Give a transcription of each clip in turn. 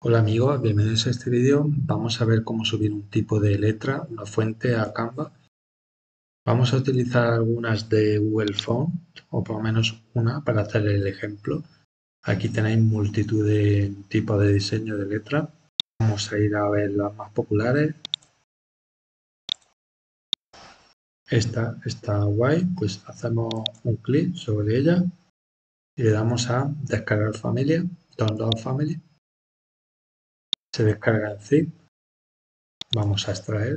Hola amigos, bienvenidos a este vídeo. Vamos a ver cómo subir un tipo de letra, una fuente a Canva. Vamos a utilizar algunas de Google Font, o por lo menos una, para hacer el ejemplo. Aquí tenéis multitud de tipos de diseño de letra. Vamos a ir a ver las más populares. Esta está guay, pues hacemos un clic sobre ella y le damos a descargar familia, download family. Se descarga en zip. Vamos a extraer.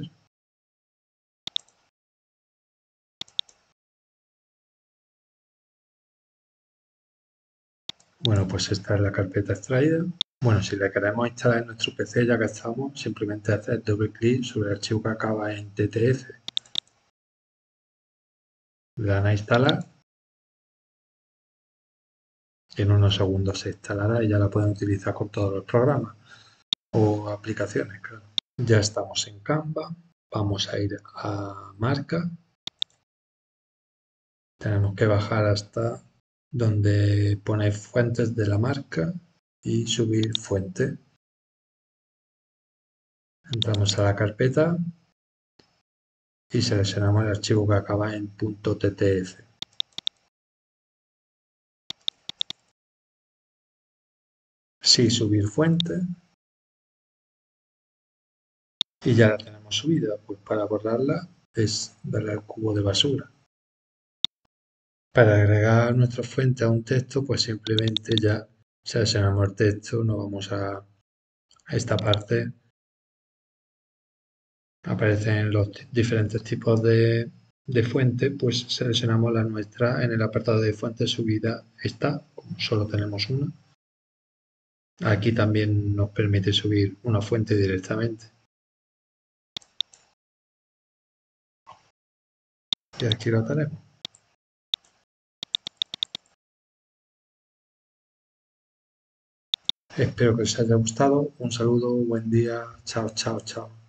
Bueno, pues esta es la carpeta extraída. Bueno, si la queremos instalar en nuestro PC ya que estamos, simplemente hacer doble clic sobre el archivo que acaba en TTF. Le dan a instalar y en unos segundos se instalará y ya la pueden utilizar con todos los programas o aplicaciones, claro. Ya estamos en Canva. Vamos a ir a marca. Tenemos que bajar hasta donde pone fuentes de la marca y subir fuente. Entramos a la carpeta y seleccionamos el archivo que acaba en .ttf. Sí, subir fuente. Y ya la tenemos subida, pues para borrarla es darle al cubo de basura. Para agregar nuestra fuente a un texto, pues simplemente ya seleccionamos el texto, nos vamos a esta parte. Aparecen los diferentes tipos de fuente, pues seleccionamos la nuestra en el apartado de fuente subida. Esta, como solo tenemos una. Aquí también nos permite subir una fuente directamente. Y aquí lo tenemos. Espero que os haya gustado. Un saludo, buen día. Chao, chao, chao.